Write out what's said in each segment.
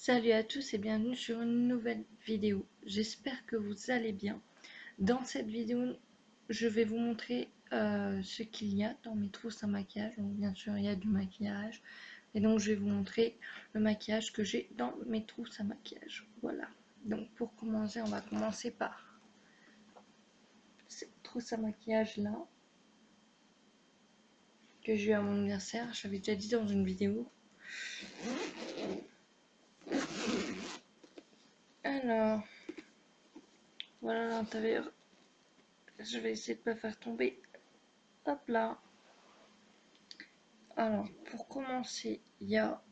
Salut à tous et bienvenue sur une nouvelle vidéo. J'espère que vous allez bien. Dans cette vidéo, je vais vous montrer ce qu'il y a dans mes trousses à maquillage. Donc bien sûr, il y a du maquillage. Et donc je vais vous montrer le maquillage que j'ai dans mes trousses à maquillage. Voilà. Donc pour commencer, on va commencer par cette trousse à maquillage là que j'ai eu à mon anniversaire. J'avais déjà dit dans une vidéo. Alors, voilà l'intérieur. Je vais essayer de ne pas faire tomber. Hop là. Alors, pour commencer, il y a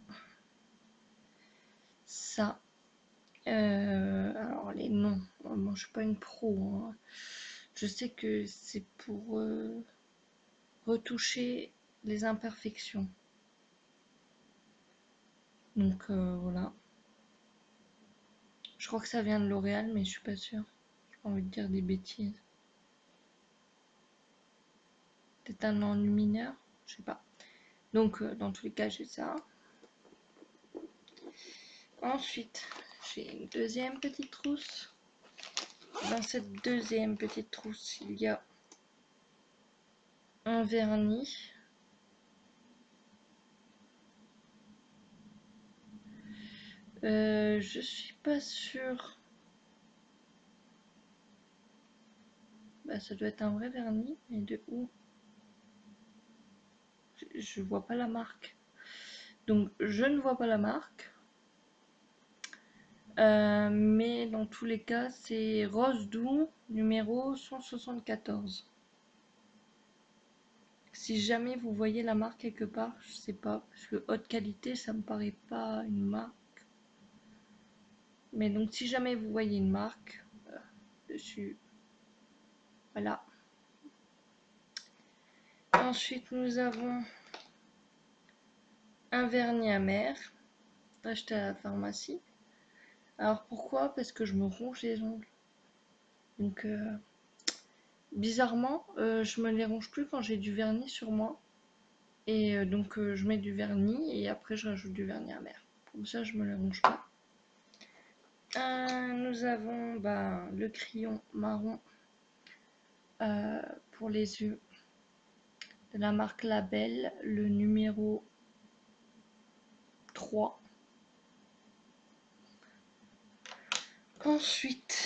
ça. Alors, les noms. Moi, je suis pas une pro, hein. Je sais que c'est pour retoucher les imperfections. Donc, voilà. Je crois que ça vient de L'Oréal, mais je suis pas sûre. J'ai pas envie de dire des bêtises. Peut-être un enlumineur, je sais pas. Donc, dans tous les cas, j'ai ça. Ensuite, j'ai une deuxième petite trousse. Dans cette deuxième petite trousse, il y a un vernis. Je suis pas sûre. Bah, ça doit être un vrai vernis, mais de où? Je vois pas la marque. Donc, je ne vois pas la marque. Mais dans tous les cas, c'est Rose Doux, numéro 174. Si jamais vous voyez la marque quelque part, je sais pas, parce que haute qualité, ça me paraît pas une marque. Mais donc, si jamais vous voyez une marque dessus, voilà. Ensuite, nous avons un vernis amer acheté à la pharmacie. Alors pourquoi? Parce que je me ronge les ongles. Donc bizarrement, je me les ronge plus quand j'ai du vernis sur moi. Et donc je mets du vernis et après je rajoute du vernis amer. Comme ça je me les ronge pas. Nous avons le crayon marron pour les yeux de la marque Label, le numéro 3. Ensuite,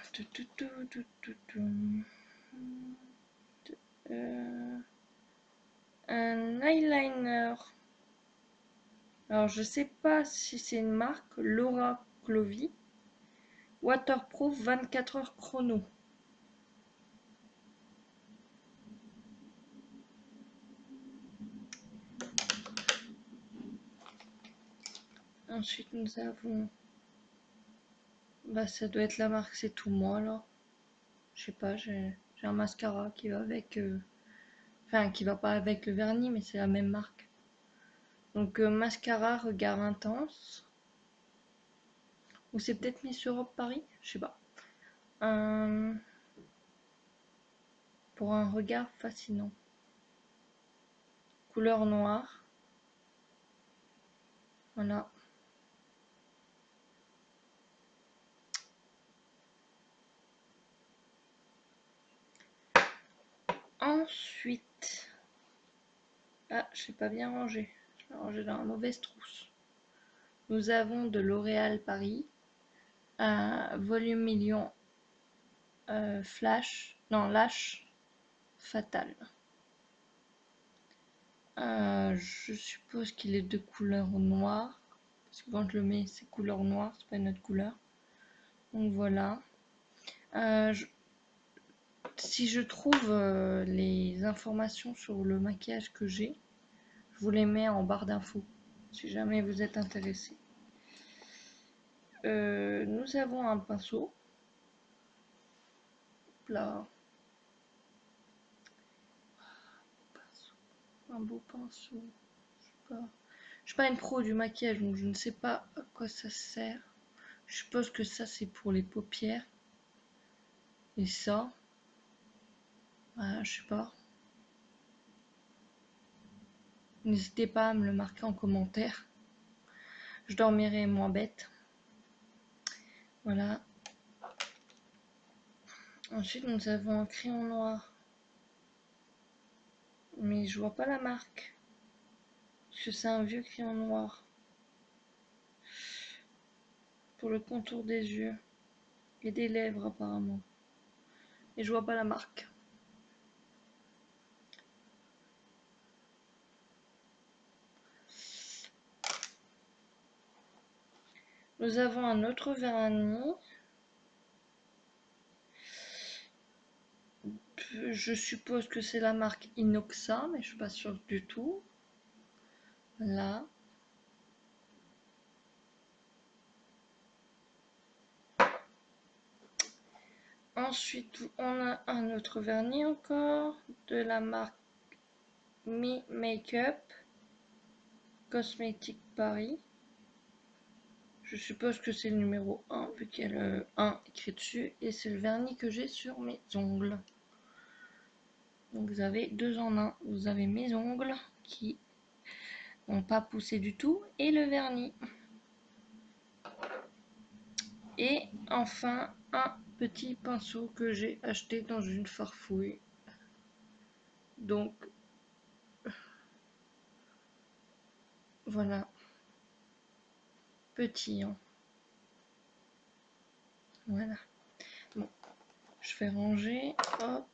un eyeliner. Alors je sais pas si c'est une marque, Laura Clovy. Waterproof 24 heures chrono. Ensuite nous avons, ça doit être la marque C'est Tout Moi là. Je sais pas, j'ai un mascara qui va avec, enfin qui va pas avec le vernis, mais c'est la même marque. Donc mascara Regard Intense. Ou c'est peut-être Miss Europe Paris, je sais pas. Pour un regard fascinant. Couleur noire. Voilà. Ensuite, je l'ai pas bien rangé. Je l'ai rangé dans la mauvaise trousse. Nous avons de L'Oréal Paris, un volume million Lash Fatal. Je suppose qu'il est de couleur noire, parce que quand je le mets, c'est couleur noire, c'est pas une autre couleur. Donc voilà. Si je trouve les informations sur le maquillage que j'ai, je vous les mets en barre d'infos, si jamais vous êtes intéressé. Nous avons un pinceau. Là. Un beau pinceau. Je suis pas une pro du maquillage, donc je ne sais pas à quoi ça sert. Je suppose que ça c'est pour les paupières. Et ça, je sais pas. N'hésitez pas à me le marquer en commentaire. je dormirai moins bête. Voilà. Ensuite, nous avons un crayon noir. Mais je vois pas la marque. Parce que c'est un vieux crayon noir. Pour le contour des yeux. Et des lèvres apparemment. Et je vois pas la marque. Nous avons un autre vernis. Je suppose que c'est la marque Inoxa, mais je suis pas sûre du tout. Là. Ensuite, on a un autre vernis encore de la marque Me Makeup Cosmétique Paris. Je suppose que c'est le numéro 1 vu qu'il y a le 1 écrit dessus. Et c'est le vernis que j'ai sur mes ongles. Donc vous avez 2 en 1. Vous avez mes ongles qui n'ont pas poussé du tout et le vernis. Et enfin un petit pinceau que j'ai acheté dans une farfouille. Donc voilà. Petit, hein. Voilà. Bon, je vais ranger. Hop.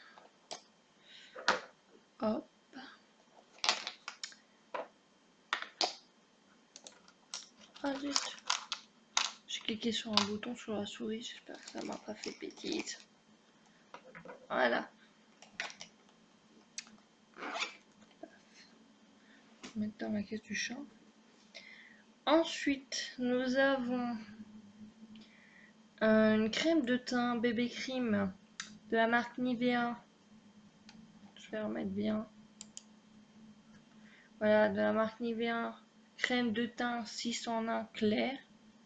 Hop. Ah zut. J'ai cliqué sur un bouton sur la souris. J'espère que ça m'a pas fait bêtise. Voilà. Mettre dans la caisse du chat. Ensuite, nous avons une crème de teint bébé crème de la marque Nivea. Je vais remettre bien. Voilà, de la marque Nivea. Crème de teint 6 en 1 clair.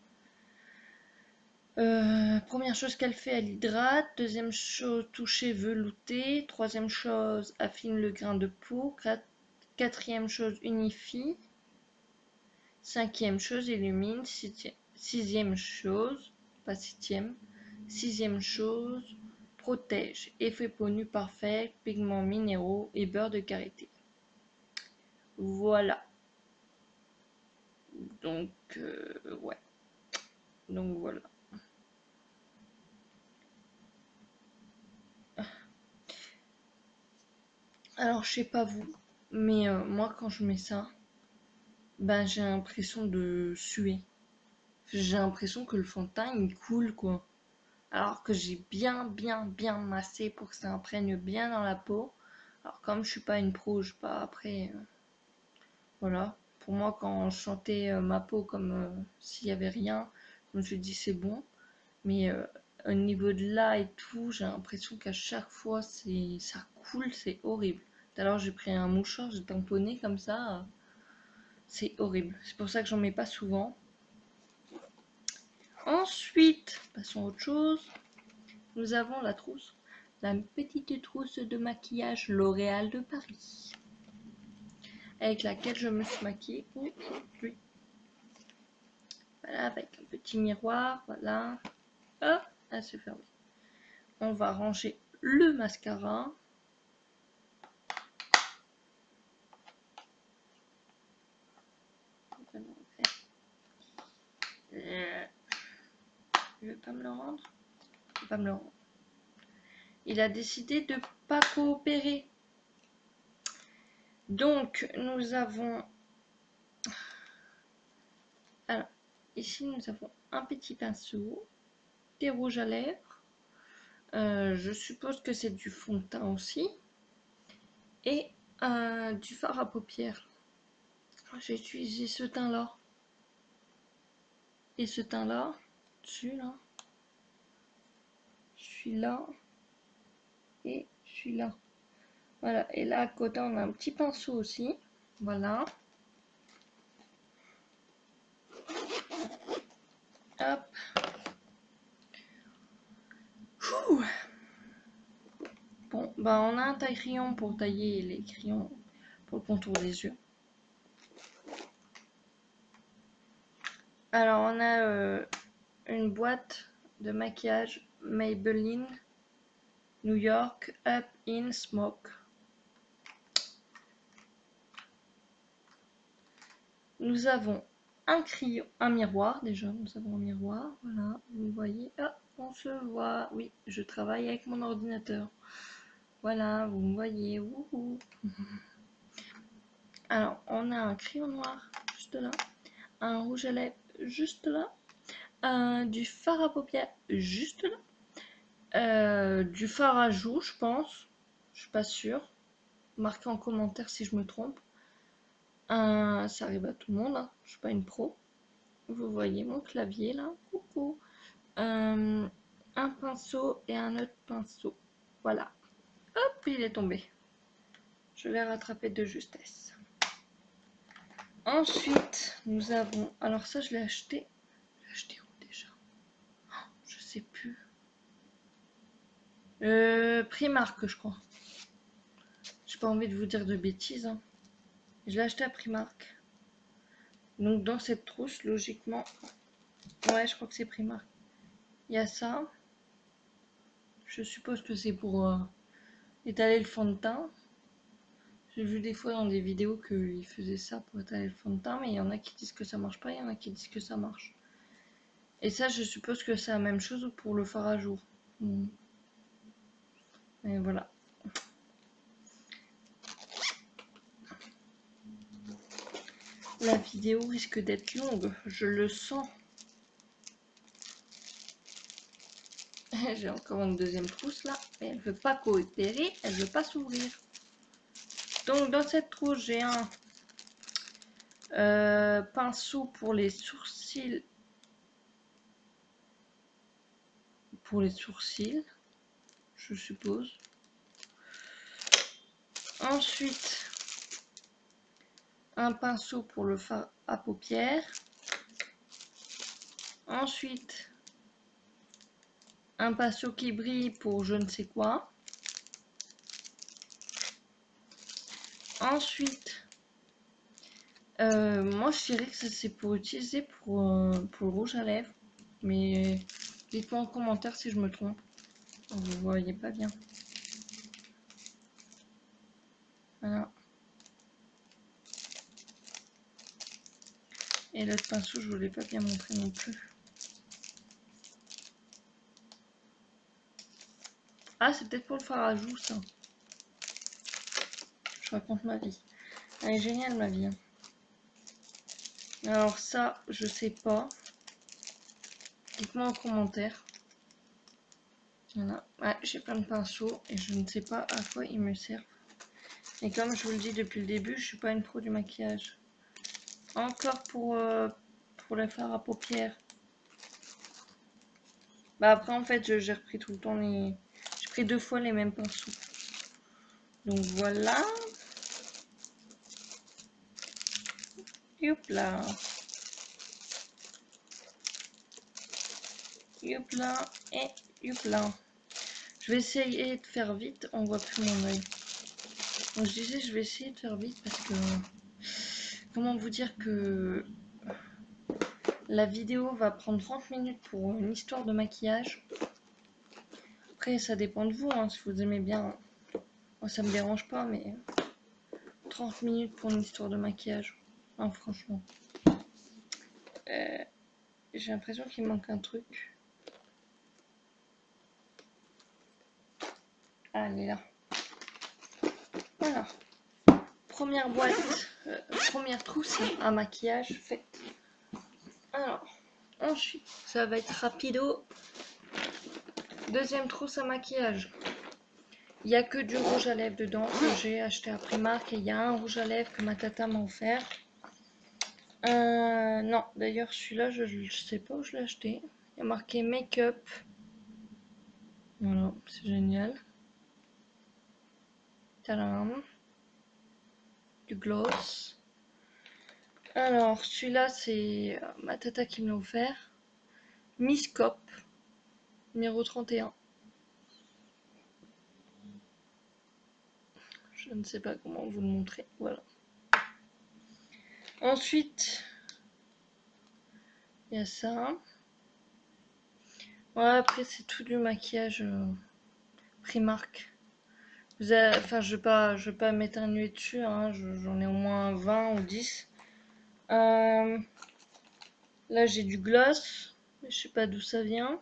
Première chose qu'elle fait, elle hydrate. Deuxième chose, toucher velouté. Troisième chose, affine le grain de peau. Quatrième chose, unifie. Cinquième chose, illumine. Sixième chose, pas septième. Sixième chose, protège. Effet peau nue parfait, pigments minéraux et beurre de karité. Voilà. Donc, ouais. Donc voilà. Alors, je sais pas vous, mais moi, quand je mets ça, ben j'ai l'impression de suer. J'ai l'impression que le fond de teint, il coule, quoi. Alors que j'ai bien massé pour que ça imprègne bien dans la peau. Alors, comme je suis pas une pro, je sais pas, après, voilà. Pour moi, quand je sentais ma peau comme s'il y avait rien, je me suis dit c'est bon. Mais au niveau de là et tout, j'ai l'impression qu'à chaque fois, ça coule, c'est horrible. Alors j'ai pris un mouchoir, j'ai tamponné comme ça. C'est horrible. C'est pour ça que j'en mets pas souvent. Ensuite, passons à autre chose. Nous avons la trousse. La petite trousse de maquillage L'Oréal de Paris. Avec laquelle je me suis maquillée aujourd'hui. Voilà, avec un petit miroir. Voilà. Hop, elle s'est fermée. On va ranger le mascara. Il veut pas me le rendre. Il veut pas me le rendre. Il a décidé de pas coopérer. Donc, nous avons... Alors, ici, nous avons un petit pinceau, des rouges à lèvres. Je suppose que c'est du fond de teint aussi. Et du fard à paupières. J'ai utilisé ce teint-là. Et ce teint-là, celui-là. Celui-là. Et celui-là. Voilà. Et là, à côté, on a un petit pinceau aussi. Voilà. Hop. Ouh. Bon, bah on a un taille-crayon pour tailler les crayons pour le contour des yeux. Alors on a une boîte de maquillage Maybelline New York Up in Smoke. Nous avons un crayon, un miroir déjà, nous avons un miroir, voilà, vous voyez, ah, on se voit, oui, je travaille avec mon ordinateur, voilà, vous me voyez, wouhou. Alors, on a un crayon noir, juste là, un rouge à lèvres, juste là, du fard à paupières, juste là, du fard à joues, je pense, je suis pas sûre, marquez en commentaire si je me trompe, ça arrive à tout le monde, hein, je suis pas une pro. Vous voyez mon clavier là, coucou. Un pinceau et un autre pinceau. Voilà. Hop, il est tombé. Je l'ai rattrapé de justesse. Ensuite, nous avons... Alors ça, je l'ai acheté. Je l'ai acheté où déjà? Je sais plus. Primark, je crois. J'ai pas envie de vous dire de bêtises. Hein. Je l'ai acheté à Primark. Donc dans cette trousse, logiquement... Ouais, je crois que c'est Primark. Il y a ça. Je suppose que c'est pour étaler le fond de teint. J'ai vu des fois dans des vidéos qu'ils faisaient ça pour étaler le fond de teint, mais il y en a qui disent que ça marche pas, il y en a qui disent que ça marche. Et ça, je suppose que c'est la même chose pour le fard à jour. Et voilà. La vidéo risque d'être longue, je le sens. J'ai encore une deuxième trousse là, mais elle veut pas coopérer, elle veut pas s'ouvrir. Donc dans cette trousse, j'ai un pinceau pour les sourcils. Je suppose. Ensuite, un pinceau pour le fard à paupières. Ensuite, un pinceau qui brille pour je ne sais quoi. Ensuite, moi je dirais que ça c'est pour utiliser pour le rouge à lèvres. Mais dites-moi en commentaire si je me trompe. Vous voyez pas bien. Voilà. Et l'autre pinceau, je ne vous l'ai pas bien montré non plus. Ah, c'est peut-être pour le fard à joues, ça. Je raconte ma vie. Elle est géniale, ma vie. Hein. Alors ça, je sais pas. Dites-moi en commentaire. Voilà. Ouais, j'ai plein de pinceaux et je ne sais pas à quoi ils me servent. Et comme je vous le dis depuis le début, je suis pas une pro du maquillage. Encore pour le fard à paupières. Bah après en fait j'ai repris tout le temps les... J'ai pris 2 fois les mêmes pinceaux. Donc voilà. Youpla. Youpla et youpla. Je vais essayer de faire vite, on voit plus mon oeil. Donc je disais je vais essayer de faire vite parce que... Comment vous dire que... La vidéo va prendre 30 minutes pour une histoire de maquillage. Après ça dépend de vous, hein, si vous aimez bien. Moi ça me dérange pas mais... 30 minutes pour une histoire de maquillage. Hein, franchement. J'ai l'impression qu'il manque un truc. Ah, elle est là. Voilà. Première boîte, première trousse à maquillage faite. Alors, ensuite, ça va être rapido. Deuxième trousse à maquillage. Il n'y a que du rouge à lèvres dedans que j'ai acheté à Primark. Et il y a un rouge à lèvres que ma tata m'a offert. Non, d'ailleurs celui-là, je sais pas où je l'ai acheté. Il y a marqué make-up. Voilà, c'est génial. Tadam. Du gloss. Alors, celui-là, c'est ma tata qui me l'a offert. Miss Cop, numéro 31. Je ne sais pas comment vous le montrer. Voilà. Ensuite, Il y a ça. Ouais, après c'est tout du maquillage Primark. Enfin, je vais pas m'éternuer dessus, hein. J'en ai au moins 20 ou 10. Là, j'ai du gloss, mais je sais pas d'où ça vient.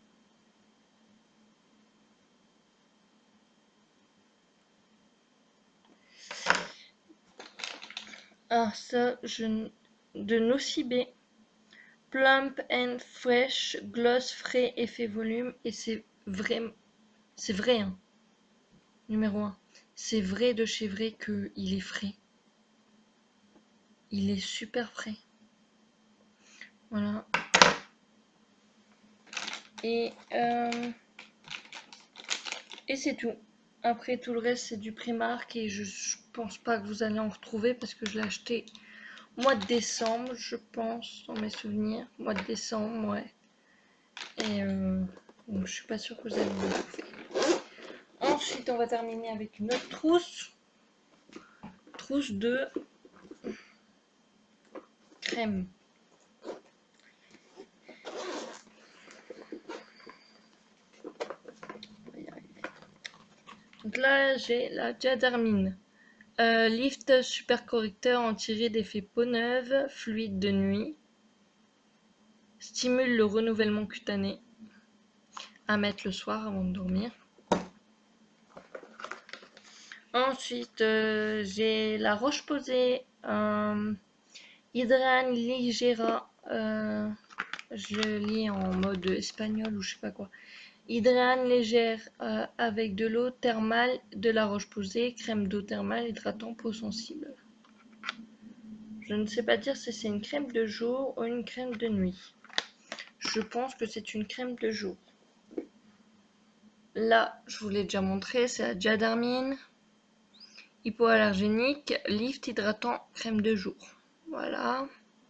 Ah, ça, de Nocibé. Plump and Fresh, gloss frais, effet volume. Et c'est vrai, hein. Numéro 1. C'est vrai de chez vrai qu'il est frais. Il est super frais. Voilà. Et c'est tout. Après, tout le reste, c'est du Primark. Et je pense pas que vous allez en retrouver parce que je l'ai acheté mois de décembre, je pense, dans mes souvenirs. Mois de décembre, ouais. Et donc, je suis pas sûre que vous allez en trouver. Ensuite, on va terminer avec une autre trousse. Trousse de crème. Donc là, j'ai la Diadermine. Lift super correcteur anti-rides d'effet peau neuve, fluide de nuit. Stimule le renouvellement cutané. À mettre le soir avant de dormir. Ensuite, j'ai la Roche-Posay Hydran Ligera. Je le lis en mode espagnol ou je sais pas quoi. Hydrane légère avec de l'eau thermale, de la Roche-Posay, crème d'eau thermale hydratant peau sensible. Je ne sais pas dire si c'est une crème de jour ou une crème de nuit. Je pense que c'est une crème de jour. Là, je vous l'ai déjà montré, c'est la Diadermine. Hypoallergénique, lift hydratant, crème de jour. Voilà.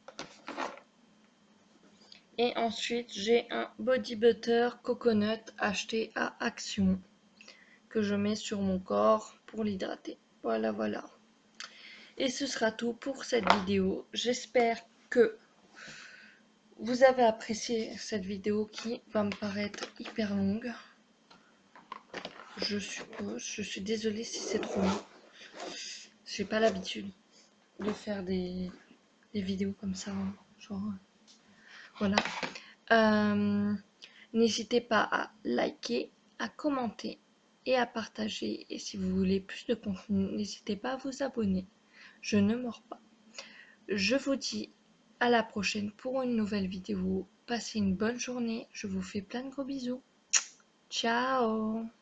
Et ensuite, j'ai un body butter coconut acheté à Action que je mets sur mon corps pour l'hydrater. Voilà, voilà. Et ce sera tout pour cette vidéo. J'espère que vous avez apprécié cette vidéo qui va me paraître hyper longue. Je suppose. Je suis désolée si c'est trop long. J'ai pas l'habitude de faire des vidéos comme ça. Genre, voilà. N'hésitez pas à liker, à commenter et à partager. Et si vous voulez plus de contenu, n'hésitez pas à vous abonner. Je ne mords pas. Je vous dis à la prochaine pour une nouvelle vidéo. Passez une bonne journée. Je vous fais plein de gros bisous. Ciao!